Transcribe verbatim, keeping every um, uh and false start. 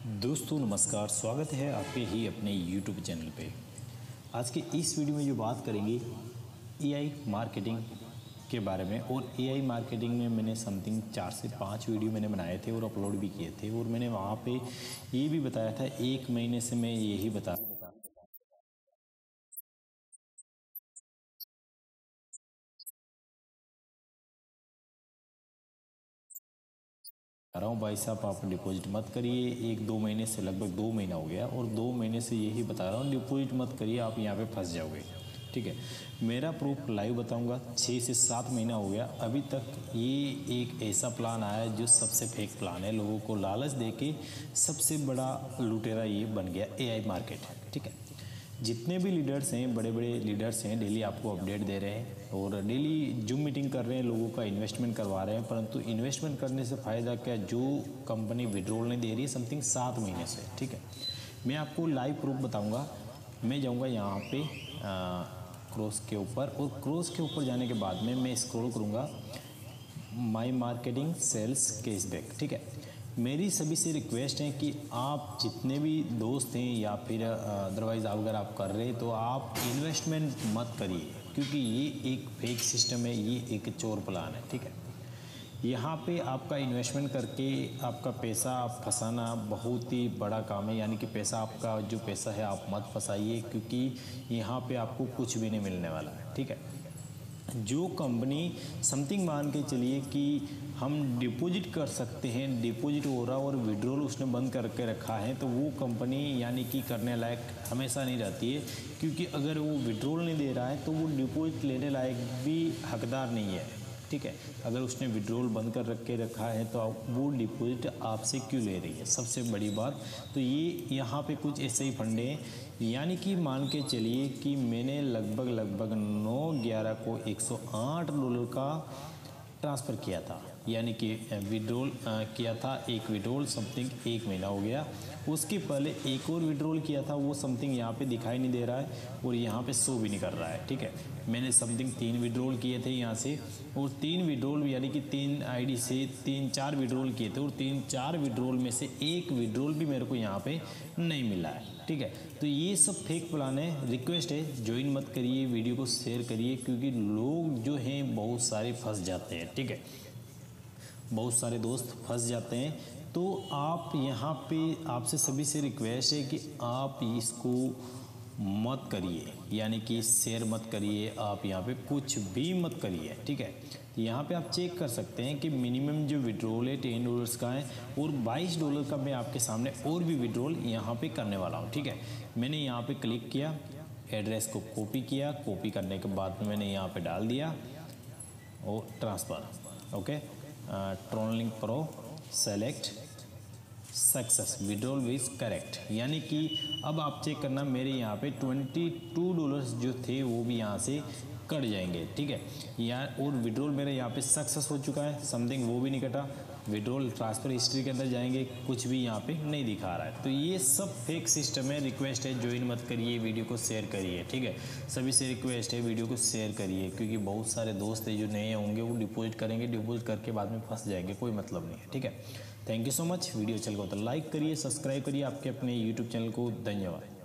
दोस्तों नमस्कार, स्वागत है आपके ही अपने यूट्यूब चैनल पे। आज के इस वीडियो में जो बात करेंगे एआई मार्केटिंग के बारे में। और एआई मार्केटिंग में मैंने समथिंग चार से पाँच वीडियो मैंने बनाए थे और अपलोड भी किए थे, और मैंने वहाँ पे ये भी बताया था, एक महीने से मैं यही बता रहा हूँ भाई साहब, आप डिपॉजिट मत करिए। एक दो महीने से, लगभग दो महीना हो गया, और दो महीने से यही बता रहा हूँ, डिपॉजिट मत करिए, आप यहाँ पे फंस जाओगे। ठीक है, मेरा प्रूफ लाइव बताऊंगा। छः से सात महीना हो गया, अभी तक ये एक ऐसा प्लान आया है जो सबसे फेक प्लान है। लोगों को लालच देके सबसे बड़ा लुटेरा ये बन गया एआई मार्केट। ठीक है, जितने भी लीडर्स हैं, बड़े बड़े लीडर्स हैं, डेली आपको अपडेट दे रहे हैं और डेली जूम मीटिंग कर रहे हैं, लोगों का इन्वेस्टमेंट करवा रहे हैं। परंतु इन्वेस्टमेंट करने से फ़ायदा क्या, जो कंपनी विड्रॉल नहीं दे रही है समथिंग सात महीने से। ठीक है, मैं आपको लाइव प्रूफ बताऊंगा। मैं जाऊंगा यहाँ पे क्रॉस के ऊपर, और क्रॉस के ऊपर जाने के बाद में मैं स्क्रॉल करूँगा माई मार्केटिंग सेल्स कैशबैक। ठीक है, मेरी सभी से रिक्वेस्ट है कि आप जितने भी दोस्त हैं या फिर अदरवाइज़ अगर आप कर रहे हैं तो आप इन्वेस्टमेंट मत करिए, क्योंकि ये एक फेक सिस्टम है, ये एक चोर प्लान है। ठीक है, यहाँ पे आपका इन्वेस्टमेंट करके आपका पैसा आप फंसाना बहुत ही बड़ा काम है। यानी कि पैसा, आपका जो पैसा है आप मत फंसाइए, क्योंकि यहाँ पे आपको कुछ भी नहीं मिलने वाला है। ठीक है, जो कंपनी समथिंग मान के चलिए कि हम डिपॉजिट कर सकते हैं, डिपॉजिट हो रहा और विड्रॉल उसने बंद करके रखा है, तो वो कंपनी यानी कि करने लायक हमेशा नहीं रहती है। क्योंकि अगर वो विड्रॉल नहीं दे रहा है तो वो डिपॉजिट लेने लायक भी हकदार नहीं है। ठीक है, अगर उसने विड्रॉल बंद कर रख के रखा है तो वो डिपॉजिट आपसे क्यों ले रही है, सबसे बड़ी बात। तो ये यहाँ पे कुछ ऐसे ही फंडे हैं। यानी कि मान के चलिए कि मैंने लगभग लगभग नौ ग्यारह को एक सौ आठ डॉलर का ट्रांसफ़र किया था, यानी कि विड्रॉल किया था। एक विड्रॉल समथिंग एक महीना हो गया। उसके पहले एक और विड्रॉल किया था, वो समथिंग यहाँ पे दिखाई नहीं दे रहा है और यहाँ पे शो भी नहीं कर रहा है। ठीक है, मैंने समथिंग तीन विड्रॉल किए थे यहाँ से, और तीन विड्रॉल यानी कि तीन आईडी से तीन चार विड्रॉल किए थे, और तीन चार विड्रॉल में से एक विड्रॉल भी मेरे को यहाँ पे नहीं मिला है। ठीक है, तो ये सब फेक प्लान है। रिक्वेस्ट है, ज्वाइन मत करिए, वीडियो को शेयर करिए, क्योंकि लोग जो हैं बहुत सारे फंस जाते हैं। ठीक है, बहुत सारे दोस्त फंस जाते हैं। तो आप यहाँ पे, आपसे सभी से रिक्वेस्ट है कि आप इसको मत करिए, यानी कि शेयर मत करिए, आप यहाँ पे कुछ भी मत करिए। ठीक है, यहाँ पे आप चेक कर सकते हैं कि मिनिमम जो विड्रॉल है टेन डॉलर्स का है, और बाईस डॉलर का मैं आपके सामने और भी विड्रॉल यहाँ पे करने वाला हूँ। ठीक है, मैंने यहाँ पे क्लिक किया, एड्रेस को कॉपी किया, कॉपी करने के बाद में मैंने यहाँ पे डाल दिया और transfer. Okay, TronLink pro select success, withdrawal is correct. यानी कि अब आप चेक करना, मेरे यहाँ पे बाईस डॉलर्स जो थे वो भी यहाँ से कट जाएंगे। ठीक है, यहाँ और विड्रॉल मेरे यहाँ पे सक्सेस हो चुका है, समथिंग वो भी नहीं कटा। विड्रॉल ट्रांसफ़र हिस्ट्री के अंदर जाएंगे, कुछ भी यहाँ पे नहीं दिखा रहा है। तो ये सब फेक सिस्टम है। रिक्वेस्ट है, ज्वाइन मत करिए, वीडियो को शेयर करिए। ठीक है, सभी से रिक्वेस्ट है, वीडियो को शेयर करिए, क्योंकि बहुत सारे दोस्त हैं जो नए होंगे, वो डिपॉजिट करेंगे, डिपॉजिट करके बाद में फंस जाएंगे, कोई मतलब नहीं है। ठीक है, thank you so much. Video चल गया तो लाइक करिए, सब्सक्राइब करिए आपके अपने यूट्यूब चैनल को। धन्यवाद।